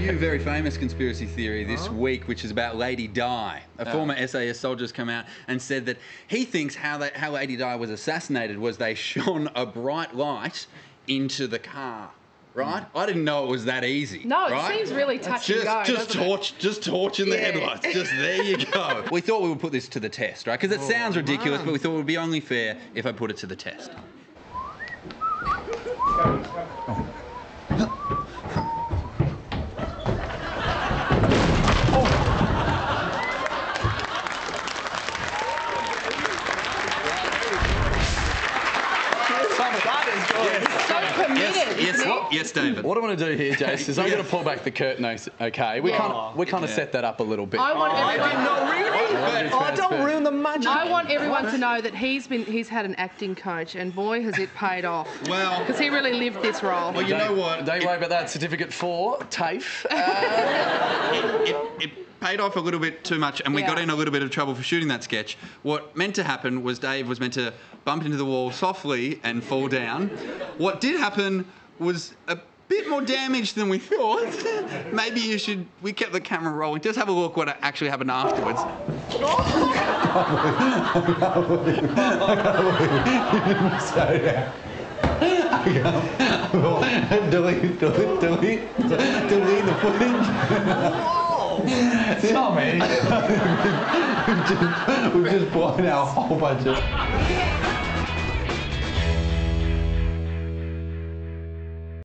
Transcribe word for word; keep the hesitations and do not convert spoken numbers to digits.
new, very famous conspiracy theory this huh? week, which is about Lady Di. A oh. former S A S soldier has come out and said that he thinks how, they, how Lady Di was assassinated was they shone a bright light into the car. Right? I didn't know it was that easy. No, it right? seems really touch just, and go. Just torch, just torch in the yeah. headlights. Just there you go. We thought we would put this to the test, right? Because it oh, sounds ridiculous, man. But we thought it would be only fair if I put it to the test. Yes, yes, yes, David. What I want to do here, Jace, is I'm yeah. going to pull back the curtain. Okay, we yeah. kind of we kind of yeah. set that up a little bit. I want oh, everyone. I No, really. Oh, oh don't ruin the magic. I want everyone to know that he's been he's had an acting coach, and boy, has it paid off. Well, because he really lived this role. Well, you don't, know what? Don't worry about that. Certificate for TAFE. Uh, it, it, it paid off a little bit too much, and we yeah. got in a little bit of trouble for shooting that sketch. What meant to happen was Dave was meant to bump into the wall softly and fall down. What did happen was a bit more damage than we thought. Maybe you should... We kept the camera rolling. Just have a look what actually happened afterwards. Delete, delete, delete, delete the footage. Tommy. we've, just, we've just blown out a whole bunch of...